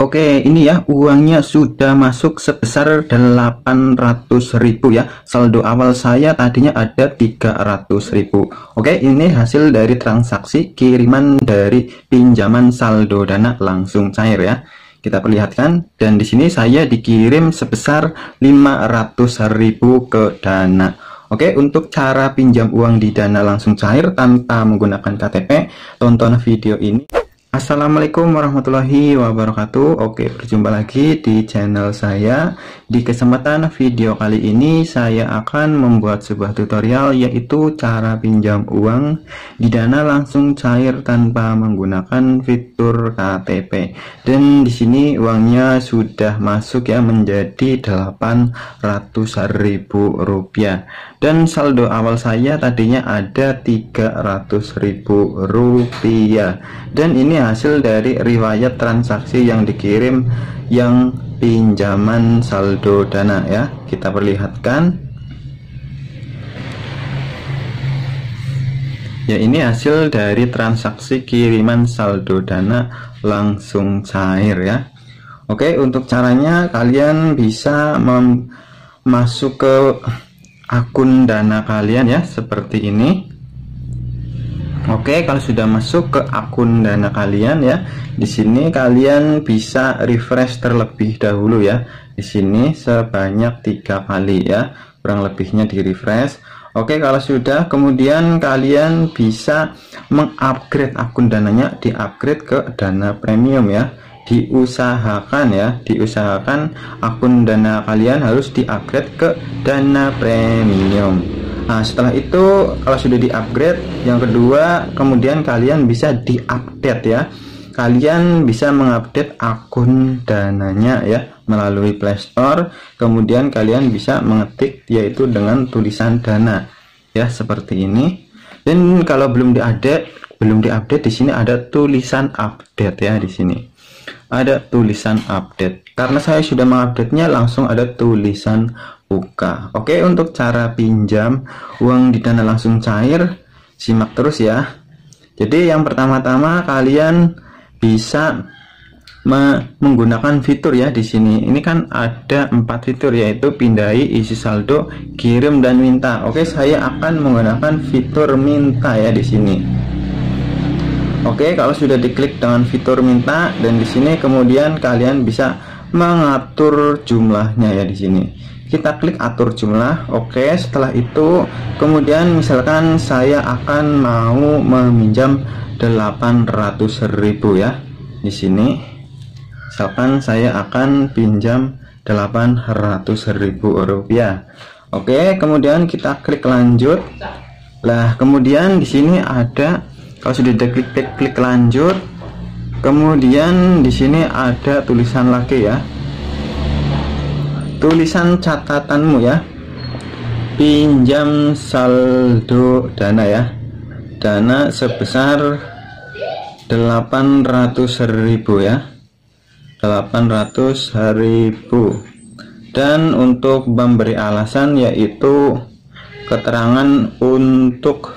Oke, ini ya uangnya sudah masuk sebesar 800.000 ya. Saldo awal saya tadinya ada 300.000. Oke, ini hasil dari transaksi kiriman dari pinjaman saldo dana langsung cair ya. Kita perlihatkan, dan di sini saya dikirim sebesar 500.000 ke Dana. Oke, untuk cara pinjam uang di Dana langsung cair tanpa menggunakan KTP, tonton video ini. Assalamualaikum warahmatullahi wabarakatuh. Oke, berjumpa lagi di channel saya. Di kesempatan video kali ini saya akan membuat sebuah tutorial, yaitu cara pinjam uang di Dana langsung cair tanpa menggunakan fitur KTP. Dan di sini uangnya sudah masuk ya, menjadi 800.000 rupiah. Dan saldo awal saya tadinya ada 300.000 rupiah. Dan ini hasil dari riwayat transaksi yang dikirim yang pinjaman saldo dana ya. Kita perlihatkan ya, ini hasil dari transaksi kiriman saldo dana langsung cair ya. Oke, untuk caranya kalian bisa masuk ke akun Dana kalian ya, seperti ini. Oke, kalau sudah masuk ke akun Dana kalian ya, di sini kalian bisa refresh terlebih dahulu ya. Di sini sebanyak 3 kali ya, kurang lebihnya di refresh. Oke, kalau sudah, kemudian kalian bisa mengupgrade akun Dananya, di-upgrade ke Dana Premium ya. Diusahakan ya, diusahakan akun Dana kalian harus di-upgrade ke Dana Premium. Nah, setelah itu kalau sudah di-upgrade, yang kedua kemudian kalian bisa di-update ya. Kalian bisa mengupdate akun Dananya ya melalui Play Store. Kemudian kalian bisa mengetik yaitu dengan tulisan Dana ya, seperti ini. Dan kalau belum diupdate di sini ada tulisan update ya, di sini ada tulisan update. Karena saya sudah mengupdate-nya, langsung ada tulisan buka. Oke, untuk cara pinjam uang di Dana langsung cair, simak terus ya. Jadi yang pertama-tama kalian bisa menggunakan fitur ya di sini. Ini kan ada 4 fitur, yaitu pindai, isi saldo, kirim, dan minta. Oke, saya akan menggunakan fitur minta ya di sini. Oke, kalau sudah diklik dengan fitur minta, dan di sini kemudian kalian bisa mengatur jumlahnya ya di sini. Kita klik atur jumlah. Oke, setelah itu kemudian misalkan saya akan mau meminjam 800.000 ya. Di sini misalkan saya akan pinjam 800.000 rupiah. Oke, kemudian kita klik lanjut. Lah, kemudian di sini ada, kalau sudah klik lanjut, kemudian di sini ada tulisan lagi ya, tulisan catatanmu ya, pinjam saldo Dana ya, Dana sebesar 800.000 ya, 800.000. Dan untuk memberi alasan yaitu keterangan untuk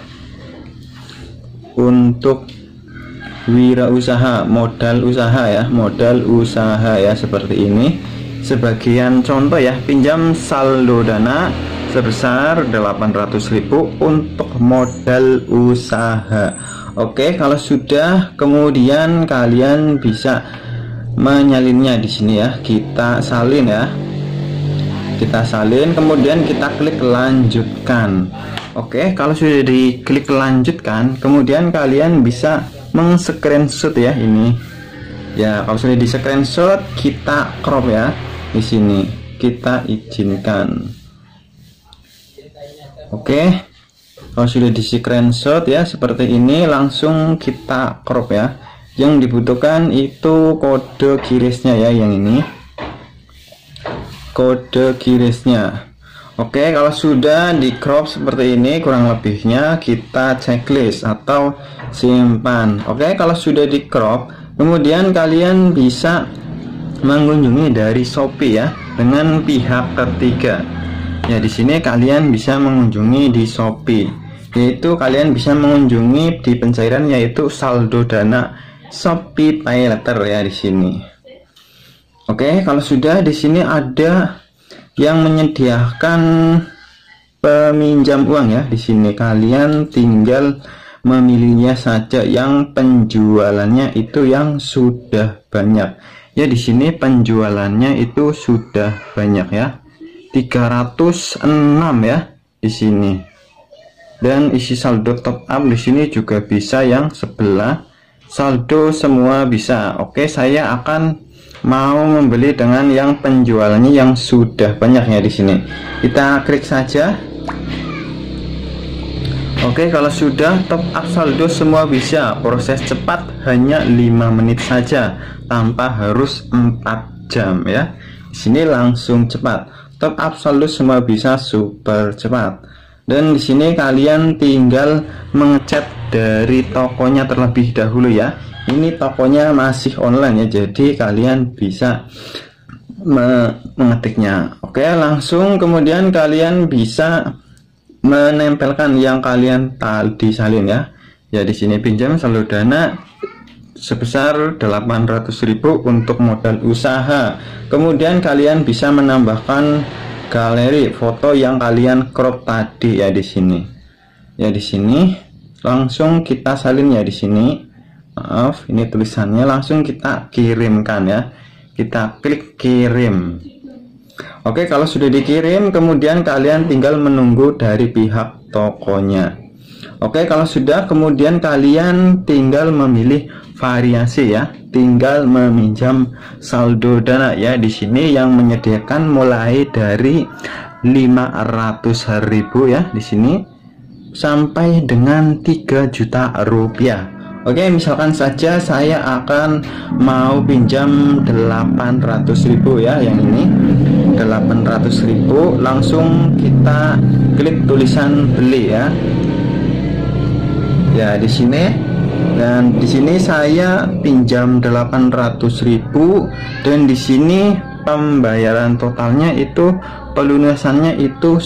wirausaha, modal usaha ya, modal usaha ya, seperti ini. Sebagian contoh ya, pinjam saldo Dana sebesar 800.000 untuk modal usaha. Oke, kalau sudah, kemudian kalian bisa menyalinnya di sini ya. Kita salin ya, kita salin, kemudian kita klik lanjutkan. Oke, kalau sudah diklik lanjutkan, kemudian kalian bisa meng-screenshot ya ini. Ya, kalau sudah di-screenshot, kita crop ya. Di sini kita izinkan. Oke. Kalau sudah di-screenshot ya seperti ini, langsung kita crop ya. Yang dibutuhkan itu kode QRIS-nya ya, yang ini. Kode QRIS-nya. Oke, kalau sudah di crop seperti ini, kurang lebihnya kita checklist atau simpan. Oke, kalau sudah di crop, kemudian kalian bisa mengunjungi dari Shopee ya dengan pihak ketiga. Ya, di sini kalian bisa mengunjungi di Shopee, yaitu kalian bisa mengunjungi di pencairan yaitu saldo Dana Shopee Pay Later ya di sini. Oke, kalau sudah, di sini ada yang menyediakan peminjam uang ya. Di sini kalian tinggal memilihnya saja, yang penjualannya itu yang sudah banyak. Ya, di sini penjualannya itu sudah banyak ya. 306 ya di sini. Dan isi saldo top up di sini juga bisa, yang sebelah saldo semua bisa. Oke, saya akan mau membeli dengan yang penjualannya yang sudah banyak ya di sini. Kita klik saja. Oke, kalau sudah top up saldo semua bisa, proses cepat hanya 5 menit saja tanpa harus 4 jam ya. Di sini langsung cepat. Top up saldo semua bisa, super cepat. Dan di sini kalian tinggal mengechat dari tokonya terlebih dahulu ya. Ini tokonya masih online ya, jadi kalian bisa mengetiknya. Oke, langsung kemudian kalian bisa menempelkan yang kalian tadi salin ya. Ya, di sini pinjam saldo dana sebesar 800.000 untuk modal usaha. Kemudian kalian bisa menambahkan galeri foto yang kalian crop tadi ya di sini. Ya, di sini langsung kita salin ya di sini. Maaf, ini tulisannya, langsung kita kirimkan ya. Kita klik kirim. Oke, kalau sudah dikirim, kemudian kalian tinggal menunggu dari pihak tokonya. Oke, kalau sudah, kemudian kalian tinggal memilih variasi ya. Tinggal meminjam saldo dana ya. Di sini yang menyediakan mulai dari 500.000 ya di sini sampai dengan 3 juta rupiah. Oke, misalkan saja saya akan mau pinjam 800.000 ya, yang ini 800.000, langsung kita klik tulisan beli ya. Ya, di sini, dan di sini saya pinjam 800.000, dan di sini pembayaran totalnya itu, pelunasannya itu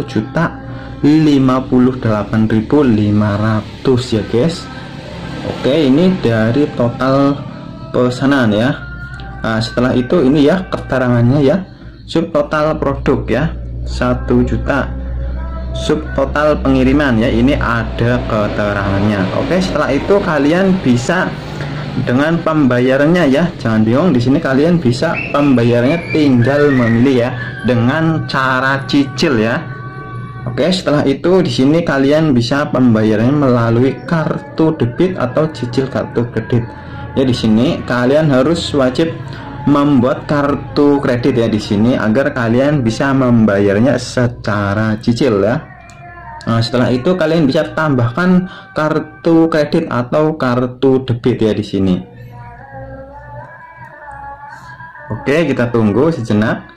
1.058.500 ya guys. Oke, ini dari total pesanan ya. Nah, setelah itu ini ya keterangannya ya. Subtotal produk ya 1 juta. Subtotal pengiriman ya, ini ada keterangannya. Oke, setelah itu kalian bisa dengan pembayarannya ya. Jangan bingung, di sini kalian bisa pembayarannya tinggal memilih ya dengan cara cicil ya. Oke, setelah itu di sini kalian bisa pembayarannya melalui kartu debit atau cicil kartu kredit. Ya, di sini kalian harus wajib membuat kartu kredit ya di sini agar kalian bisa membayarnya secara cicil ya. Nah, setelah itu kalian bisa tambahkan kartu kredit atau kartu debit ya di sini. Oke, kita tunggu sejenak.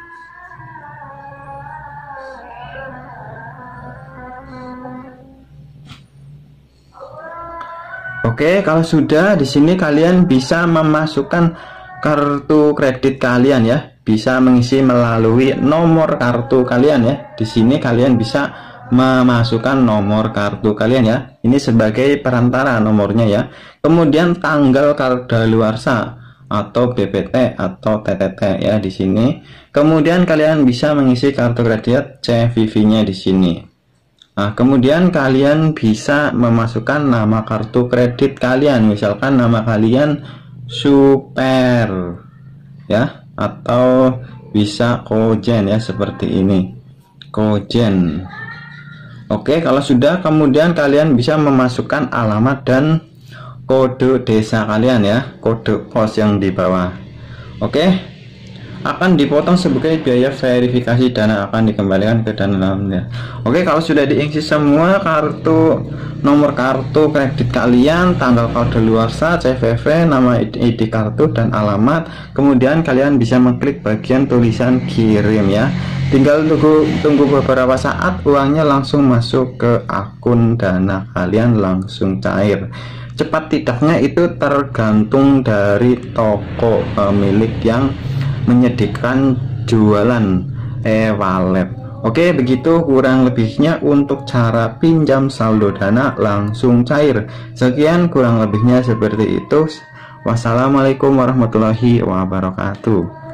Oke, kalau sudah, di sini kalian bisa memasukkan kartu kredit kalian ya. Bisa mengisi melalui nomor kartu kalian ya. Di sini kalian bisa memasukkan nomor kartu kalian ya. Ini sebagai perantara nomornya ya. Kemudian tanggal kadaluarsa atau BPT atau TTT ya di sini. Kemudian kalian bisa mengisi kartu kredit CVV-nya di sini. Nah, kemudian kalian bisa memasukkan nama kartu kredit kalian, misalkan nama kalian Super ya, atau bisa Kojen ya, seperti ini, Kojen. Oke, kalau sudah, kemudian kalian bisa memasukkan alamat dan kode desa kalian ya, kode pos yang di bawah. Oke, akan dipotong sebagai biaya verifikasi dana, akan dikembalikan ke dana dalamnya. Oke, kalau sudah diisi semua kartu, nomor kartu kredit kalian, tanggal kadaluarsa, CVV, nama ID kartu dan alamat, kemudian kalian bisa mengklik bagian tulisan kirim ya. Tinggal tunggu beberapa saat, uangnya langsung masuk ke akun dana kalian, langsung cair. Cepat tidaknya itu tergantung dari toko pemilik yang menyediakan jualan e-wallet. Oke, begitu kurang lebihnya untuk cara pinjam saldo dana langsung cair. Sekian kurang lebihnya seperti itu. Wassalamualaikum warahmatullahi wabarakatuh.